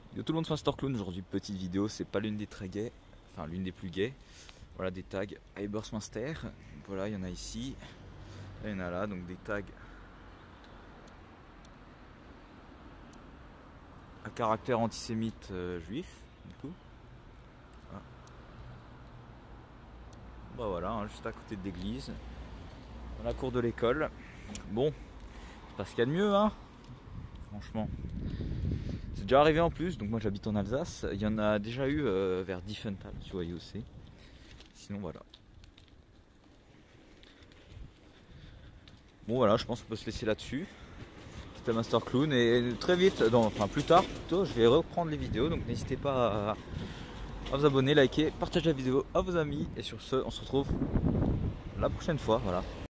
Yo tout le monde, c'est Master Clown. Aujourd'hui, petite vidéo, c'est pas l'une des très gays, enfin l'une des plus gays. Voilà des tags Ibersminster. Voilà, il y en a ici, là, il y en a là, donc des tags à caractère antisémite juif, du coup. Ah. Bah voilà, hein, juste à côté de l'église, dans la cour de l'école. Bon, c'est pas ce qu'il y a de mieux, hein, franchement. C'est déjà arrivé en plus, donc moi j'habite en Alsace. Il y en a déjà eu vers Diefenthal, tu vois, aussi. Sinon voilà. Bon voilà, je pense qu'on peut se laisser là-dessus. C'était Master Clown et très vite, enfin plus tard plutôt, je vais reprendre les vidéos. Donc n'hésitez pas à vous abonner, liker, partager la vidéo à vos amis. Et sur ce, on se retrouve la prochaine fois. Voilà.